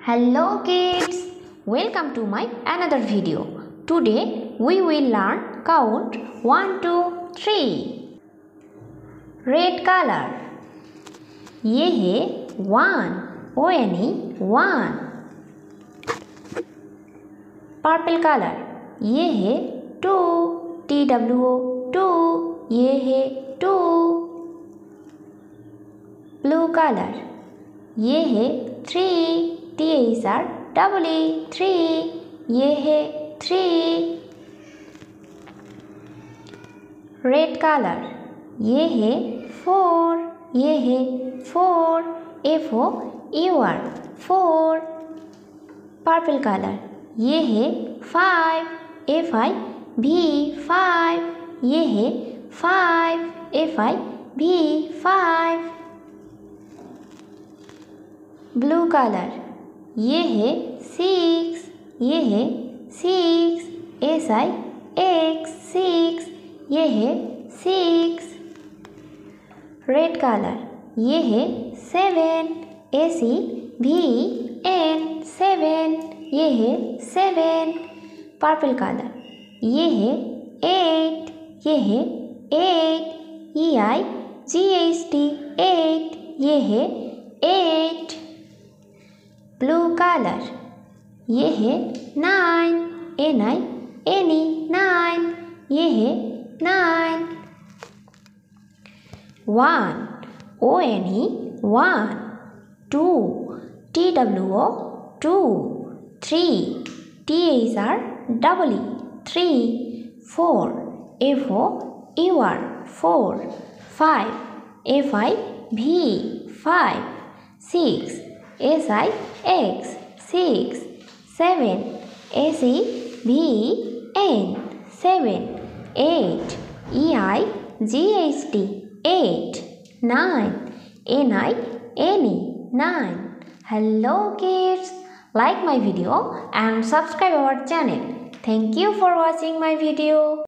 Hello kids, welcome to my another video. Today we will learn count 1 2 3. Red color, ये है 1 O-N-E 1. Purple color, ये है 2 T-W-O 2, ये है 2. Blue color, ये है 3 T-H-R-E-E 3, ये है 3. Red color, ये है 4, ये है 4 F-O-U-R 4. Purple color, ये है 5 F-I-V 5, ये है 5 F-I-V 5. Blue color, ये है 6, ये है 6 S-I-X 6, ये है 6. Red color, ये है 7 S-E-V-E-N 7, ये है 7. Purple color, ये है 8, ये है 8 E-I-G-H-T 8, ये है 8. Blue color, ये है 9 N-I-N-E 9, ये है 9. 1 O-N-E 1, 2 T-W-O 2, 3 T-H-R-E-E 3, 4 F-O-U-R 4, 5 F-I-V 5, 6 S-I-X 6, 7 S-E-V-E-N 7, 8 E-I-G-H-T 8, 9 N-I-N-E 9. Hello kids, like my video and subscribe our channel. Thank you for watching my video.